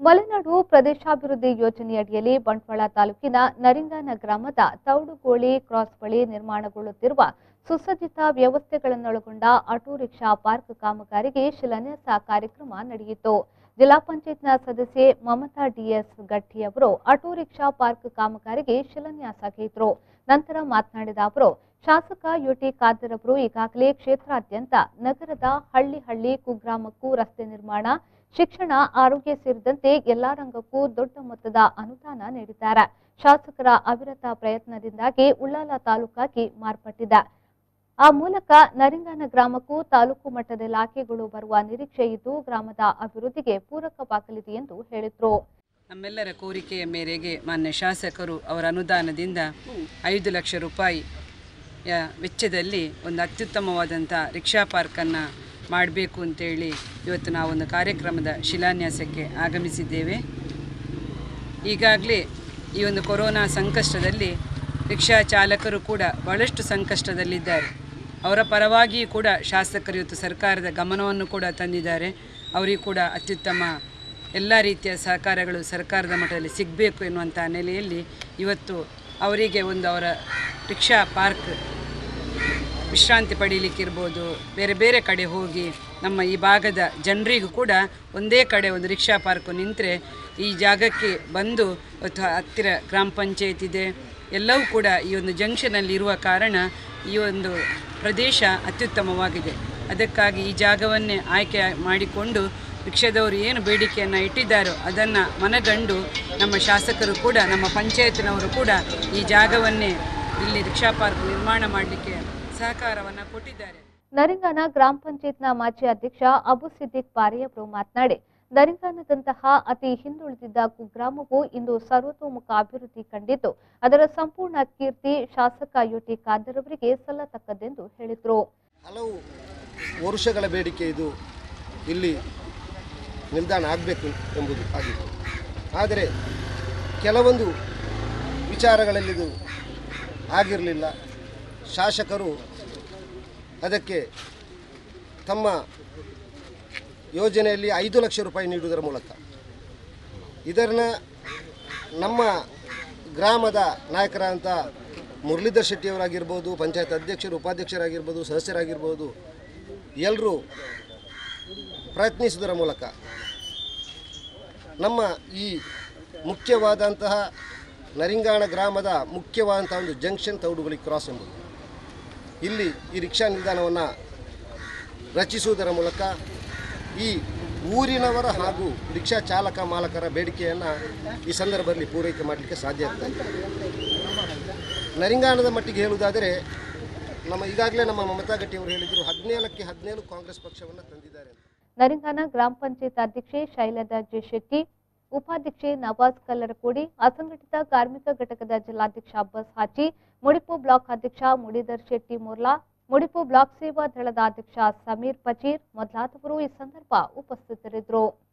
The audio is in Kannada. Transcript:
ಮಲೆನಾಡು ಪ್ರದೇಶಾಭಿವೃದ್ಧಿ ಯೋಜನೆಯಡಿಯಲ್ಲಿ ಬಂಟ್ವಾಳ ತಾಲೂಕಿನ ನರಿಂಗಾನ ಗ್ರಾಮದ ತೌಡುಗೋಳಿ ಕ್ರಾಸ್ ಬಳಿ ನಿರ್ಮಾಣಗೊಳ್ಳುತ್ತಿರುವ ಸುಸಜ್ಜಿತ ವ್ಯವಸ್ಥೆಗಳನ್ನೊಳಗೊಂಡ ಆಟೋ ರಿಕ್ಷಾ ಪಾರ್ಕ್ ಕಾಮಗಾರಿಗೆ ಶಿಲಾನ್ಯಾಸ ಕಾರ್ಯಕ್ರಮ ನಡೆಯಿತು. ಜಿಲ್ಲಾ ಪಂಚಾಯತ್ನ ಸದಸ್ಯೆ ಮಮತಾ ಡಿಎಸ್ ಗಟ್ಟಿ ಅವರು ಆಟೋ ರಿಕ್ಷಾ ಪಾರ್ಕ್ ಕಾಮಗಾರಿಗೆ ಶಿಲಾನ್ಯಾಸಗೈದರು. ನಂತರ ಮಾತನಾಡಿದ ಅವರು, ಶಾಸಕ ಯುಟಿ ಖಾದರ್ ಅವರು ಈಗಾಗಲೇ ಕ್ಷೇತ್ರಾದ್ಯಂತ ನಗರದ ಹಳ್ಳಿ ಕುಗ್ರಾಮಕ್ಕೂ ರಸ್ತೆ ನಿರ್ಮಾಣ, ಶಿಕ್ಷಣ, ಆರೋಗ್ಯ ಸೇರಿದಂತೆ ಎಲ್ಲಾ ರಂಗಕ್ಕೂ ದೊಡ್ಡ ಮೊತ್ತದ ಅನುದಾನ ನೀಡಿದ್ದಾರೆ. ಶಾಸಕರ ಅವಿರತ ಪ್ರಯತ್ನದಿಂದಾಗಿ ಉಳ್ಳಾಲ ತಾಲೂಕಾಗಿ ಮಾರ್ಪಟ್ಟಿದೆ. ಆ ಮೂಲಕ ನರಿಂಗಾನ ಗ್ರಾಮಕ್ಕೂ ತಾಲೂಕು ಮಟ್ಟದ ಇಲಾಖೆಗಳು ಬರುವ ನಿರೀಕ್ಷೆ ಇದ್ದು ಗ್ರಾಮದ ಅಭಿವೃದ್ಧಿಗೆ ಪೂರಕವಾಗಲಿದೆ ಎಂದು ಹೇಳಿದರು. ನಮ್ಮೆಲ್ಲರ ಕೋರಿಕೆಯ ಮೇರೆಗೆ ಮಾನ್ಯ ಶಾಸಕರು ಅವರ ಅನುದಾನದಿಂದ 5 ಲಕ್ಷ ರೂಪಾಯಿ ವೆಚ್ಚದಲ್ಲಿ ಒಂದು ಅತ್ಯುತ್ತಮವಾದಂಥ ರಿಕ್ಷಾ ಪಾರ್ಕನ್ನು ಮಾಡಬೇಕು ಅಂತೇಳಿ ಇವತ್ತು ನಾವೊಂದು ಕಾರ್ಯಕ್ರಮದ ಶಿಲಾನ್ಯಾಸಕ್ಕೆ ಆಗಮಿಸಿದ್ದೇವೆ. ಈಗಾಗಲೇ ಈ ಒಂದು ಕೊರೋನಾ ಸಂಕಷ್ಟದಲ್ಲಿ ರಿಕ್ಷಾ ಚಾಲಕರು ಕೂಡ ಬಹಳಷ್ಟು ಸಂಕಷ್ಟದಲ್ಲಿದ್ದಾರೆ. ಅವರ ಪರವಾಗಿಯೂ ಕೂಡ ಶಾಸಕರು ಇವತ್ತು ಸರ್ಕಾರದ ಗಮನವನ್ನು ಕೂಡ ತಂದಿದ್ದಾರೆ. ಅವರಿಗೂ ಕೂಡ ಅತ್ಯುತ್ತಮ ಎಲ್ಲ ರೀತಿಯ ಸಹಕಾರಗಳು ಸರ್ಕಾರದ ಮಟ್ಟದಲ್ಲಿ ಸಿಗಬೇಕು ಎನ್ನುವಂಥ ನೆಲೆಯಲ್ಲಿ ಇವತ್ತು ಅವರಿಗೆ ಒಂದು ಅವರ ರಿಕ್ಷಾ ಪಾರ್ಕ್ ವಿಶ್ರಾಂತಿ ಪಡೀಲಿಕ್ಕಿರ್ಬೋದು, ಬೇರೆ ಬೇರೆ ಕಡೆ ಹೋಗಿ ನಮ್ಮ ಈ ಭಾಗದ ಜನರಿಗೂ ಕೂಡ ಒಂದೇ ಕಡೆ ಒಂದು ರಿಕ್ಷಾ ಪಾರ್ಕು ನಿಂತರೆ ಈ ಜಾಗಕ್ಕೆ ಬಂದು ಇವತ್ತು ಹತ್ತಿರ ಗ್ರಾಮ ಪಂಚಾಯತ್ ಇದೆ, ಎಲ್ಲವೂ ಕೂಡ ಈ ಒಂದು ಜಂಕ್ಷನಲ್ಲಿ ಇರುವ ಕಾರಣ ಈ ಒಂದು ಪ್ರದೇಶ ಅತ್ಯುತ್ತಮವಾಗಿದೆ. ಅದಕ್ಕಾಗಿ ಈ ಜಾಗವನ್ನೇ ಆಯ್ಕೆ ಮಾಡಿಕೊಂಡು ರಿಕ್ಷಾದವರು ಏನು ಬೇಡಿಕೆಯನ್ನು ಇಟ್ಟಿದ್ದಾರೋ ಅದನ್ನು ಮನಗಂಡು ನಮ್ಮ ಶಾಸಕರು ಕೂಡ ನಮ್ಮ ಪಂಚಾಯತ್ನವರು ಕೂಡ ಈ ಜಾಗವನ್ನೇ ಇಲ್ಲಿ ರಿಕ್ಷಾ ಪಾರ್ಕ್ ನಿರ್ಮಾಣ ಮಾಡಲಿಕ್ಕೆ ಸಹಕಾರವನ್ನು ಕೊಟ್ಟಿದ್ದಾರೆ. ನರಿಂಗಾನ ಗ್ರಾಮ ಪಂಚಾಯತ್ನ ಮಾಜಿ ಅಧ್ಯಕ್ಷ ಅಬು ಸಿದ್ದಿಕ್ ಪಾರಿ ಅವರು ಮಾತನಾಡಿ, ನರಿಂಗಾನದಂತಹ ಅತಿ ಹಿಂದುಳಿದಿದ್ದ ಕುಗ್ರಾಮವು ಇಂದು ಸರ್ವತೋಮುಖ ಅಭಿವೃದ್ಧಿ ಕಂಡಿದ್ದು ಅದರ ಸಂಪೂರ್ಣ ಕೀರ್ತಿ ಶಾಸಕ ಯುಟಿ ಖಾದರ್ ಅವರಿಗೆ ಸಲ್ಲತಕ್ಕದ್ದೆಂದು ಹೇಳಿದರು. ಹಲವು ವರ್ಷಗಳ ಬೇಡಿಕೆ ಇದು ಇಲ್ಲಿ ನಿಲ್ದಾಣ ಆಗಬೇಕು ಎಂಬುದು ಆಗಿತ್ತು. ಆದರೆ ಕೆಲವೊಂದು ವಿಚಾರಗಳಲ್ಲಿ ಇದು ಆಗಿರಲಿಲ್ಲ. ಶಾಸಕರು ಅದಕ್ಕೆ ತಮ್ಮ ಯೋಜನೆಯಲ್ಲಿ 5 ಲಕ್ಷ ರೂಪಾಯಿ ನೀಡುವುದರ ಮೂಲಕ ಇದನ್ನು ನಮ್ಮ ಗ್ರಾಮದ ನಾಯಕರಾದಂಥ ಮುರಳೀಧರ್ ಶೆಟ್ಟಿಯವರಾಗಿರ್ಬೋದು, ಪಂಚಾಯತ್ ಅಧ್ಯಕ್ಷರು, ಉಪಾಧ್ಯಕ್ಷರಾಗಿರ್ಬೋದು, ಸದಸ್ಯರಾಗಿರ್ಬೋದು, ಎಲ್ಲರೂ ಪ್ರಯತ್ನಿಸುವುದರ ಮೂಲಕ ನಮ್ಮ ಈ ಮುಖ್ಯವಾದಂತಹ ನರಿಂಗಾಣ ಗ್ರಾಮದ ಮುಖ್ಯವಾದಂಥ ಒಂದು ಜಂಕ್ಷನ್ ತೌಡುಗೋಳಿ ಕ್ರಾಸ್ ಎಂಬುದು ಇಲ್ಲಿ ಈ ರಿಕ್ಷಾ ನಿಲ್ದಾಣವನ್ನು ರಚಿಸುವುದರ ಮೂಲಕ ಈ ಊರಿನವರ ಹಾಗೂ ರಿಕ್ಷಾ ಚಾಲಕ ಮಾಲಕರ ಬೇಡಿಕೆಯನ್ನು ಈ ಸಂದರ್ಭದಲ್ಲಿ ಪೂರೈಕೆ ಮಾಡಲಿಕ್ಕೆ ಸಾಧ್ಯ ಆಗ್ತದೆ. ನರಿಂಗಾಣದ ಮಟ್ಟಿಗೆ ಹೇಳುವುದಾದರೆ ಈಗಾಗಲೇ ನಮ್ಮ ಮಮತಾ ಗಟ್ಟಿ ಅವರು ಹೇಳಿದರು 17ಕ್ಕೆ 17 ಕಾಂಗ್ರೆಸ್ ಪಕ್ಷವನ್ನು ತಂದಿದ್ದಾರೆ. ನರಿಂಗಾನ ಗ್ರಾಮ ಪಂಚಾಯತ್ ಅಧ್ಯಕ್ಷೆ ಶೈಲಜಾ ಜೆ ಶೆಟ್ಟಿ, ಉಪಾಧ್ಯಕ್ಷೆ ನವಾಜ್ ಕಲ್ಲರಕೋಡಿ, ಅಸಂಘಟಿತ ಕಾರ್ಮಿಕ ಘಟಕದ ಜಿಲ್ಲಾಧ್ಯಕ್ಷ ಅಬ್ಬಾಸ್ ಹಾಜಿ, ಮುಡಿಪು ಬ್ಲಾಕ್ ಅಧ್ಯಕ್ಷ ಮುರಳೀಧರ್ ಶೆಟ್ಟಿ ಮುರ್ಲಾ, ಮುಡಿಪು ಬ್ಲಾಕ್ ಸೇವಾ ದಳದ ಅಧ್ಯಕ್ಷ ಸಮೀರ್ ಪಚೀರ್ ಮೊದಲಾದವರು ಈ ಸಂದರ್ಭ ಉಪಸ್ಥಿತರಿದ್ದರು.